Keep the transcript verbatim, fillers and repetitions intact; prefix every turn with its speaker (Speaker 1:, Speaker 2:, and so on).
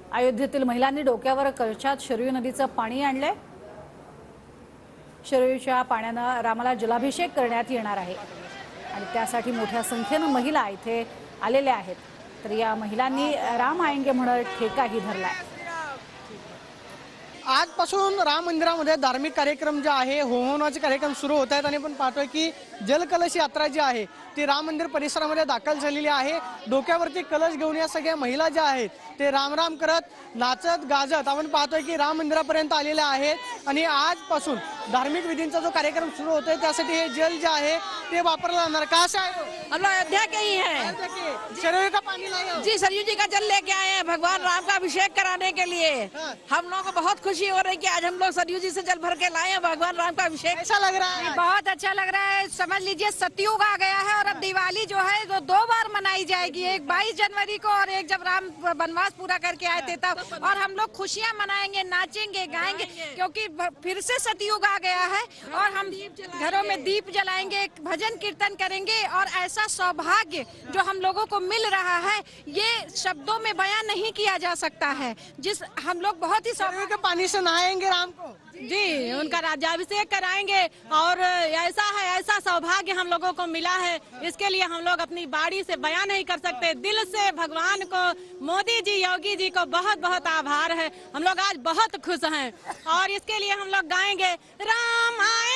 Speaker 1: अयोध्येतील महिलांनी डोक्यावर कळशात शरयू नदीचं पाणी आणलंय। शरयूच्या पाण्यानं रामाला जलाभिषेक करण्यात येणार आहे आणि त्यासाठी मोठ्या संख्येनं महिला इथे आलेल्या आहेत। तर या महिलांनी राम आएंगे म्हणत ठेकाही धरलाय।
Speaker 2: आजपासून राम मंदिरामध्ये धार्मिक कार्यक्रम जे आहे होमहवनाचे कार्यक्रम सुरू होत आहेत आणि आपण पाहतोय की जलकलश यात्रा जी आहे ती राम मंदिर परिसरामध्ये दाखल झालेली आहे। डोक्यावरती कलश घेऊन या सगळ्या महिला ज्या आहेत ते रामराम करत नाचत गाजत आपण पाहतोय की राम मंदिरापर्यंत आलेल्या आहेत आणि आजपासून धार्मिक विधींचा जो कार्यक्रम सुरू होतोय त्यासाठी हे जल जे आहे ते वापरलं जाणार। कहाँ से आए हो?
Speaker 3: हम लोग अयोध्या के ही हैं।
Speaker 2: सरयू का पानी लाए हो?
Speaker 3: जी, सरयू जी का जल लेके आए हैं भगवान राम का अभिषेक कराने के लिए। हम लोगों को बहुत खुशी हो रही है कि आज हम लोग सरयू जी से जल भर के लाए हैं भगवान राम का अभिषेक।
Speaker 2: ऐसा लग रहा है?
Speaker 4: बहुत अच्छा लग रहा है। समझ लीजिए सतयुग आ गया है और अब दिवाली जो है वो दो बार मनाई जाएगी, एक बाईस जनवरी को और एक जब राम वनवास पूरा करके आए थे तब। और हम लोग खुशियां मनाएंगे, नाचेंगे, गाएंगे, क्योंकि फिर से सतयुग आ गया है और हम घरों में दीप जलाएंगे, भजन कीर्तन करेंगे और ऐसा सौभाग्य जो हम लोगों को मिल रहा है ये शब्दों में बयान नहीं किया जा सकता है। जिस हम लोग बहुत ही
Speaker 2: सरयू के पानी से नहाएंगे राम को।
Speaker 3: जी, उनका राज्याभिषेक कराएंगे और ऐसा है ऐसा सौभाग्य हम लोगों को मिला है, इसके लिए हम लोग अपनी बाड़ी से बयान नहीं कर सकते। दिल से भगवान को, मोदी जी, योगी जी को बहुत बहुत आभार है। हम लोग आज बहुत खुश हैं और इसके लिए हम लोग गाएंगे राम आए